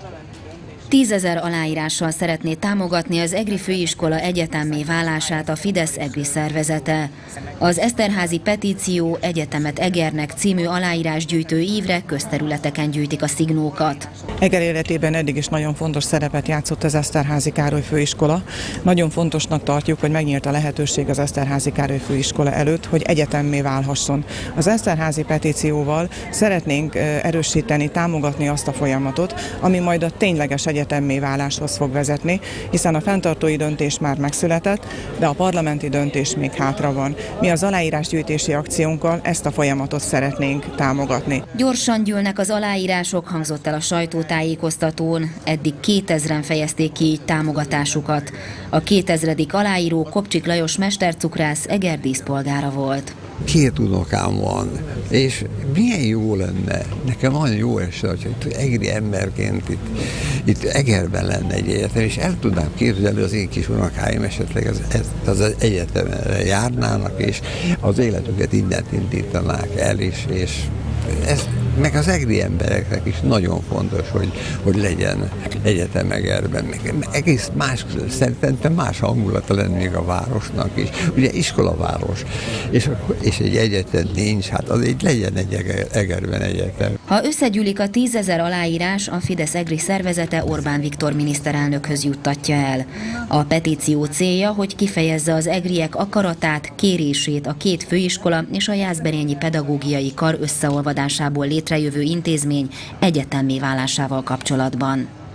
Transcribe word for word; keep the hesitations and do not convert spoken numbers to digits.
Tízezer aláírással szeretné támogatni az EGRI főiskola egyetemmé válását a Fidesz EGRI szervezete. Az Eszterházy petíció Egyetemet Egernek című aláírásgyűjtő ívre közterületeken gyűjtik a szignókat. Eger életében eddig is nagyon fontos szerepet játszott az Eszterházy Károly főiskola. Nagyon fontosnak tartjuk, hogy megnyílt a lehetőség az Eszterházy Károly főiskola előtt, hogy egyetemmé válhasson. Az Eszterházy petícióval szeretnénk erősíteni, támogatni azt a folyamatot, ami majd a tényleges egyetemmé váláshoz fog vezetni, hiszen a fenntartói döntés már megszületett, de a parlamenti döntés még hátra van. Mi az aláírásgyűjtési akciónkkal ezt a folyamatot szeretnénk támogatni. Gyorsan gyűlnek az aláírások, hangzott el a sajtótájékoztatón. Eddig kétezren fejezték ki így támogatásukat. A kétezredik aláíró Kopcsik Lajos mestercukrász Eger díszpolgára volt. Két unokám van, és milyen jó lenne, nekem nagyon jó esne, hogy itt egri emberként itt, itt Egerben lenne egy egyetem, és el tudnám képzelni, az én kis unokáim esetleg az, az, az egyetemre járnának, és az életüket innen indítanák el, és, és ez, meg az egri embereknek is nagyon fontos, hogy, hogy legyen egyetem Egerben. Meg egész más, szerintem más hangulata lenne még a városnak is. Ugye iskolaváros, és, és egy egyetem nincs, hát az így legyen egy Egerben egyetem. Ha összegyűlik a tízezer aláírás, a Fidesz EGRI szervezete Orbán Viktor miniszterelnökhöz juttatja el. A petíció célja, hogy kifejezze az egriek akaratát, kérését a két főiskola és a Jászberényi Pedagógiai Kar összeolvadásából létrejövő intézmény egyetemmé válásával kapcsolatban.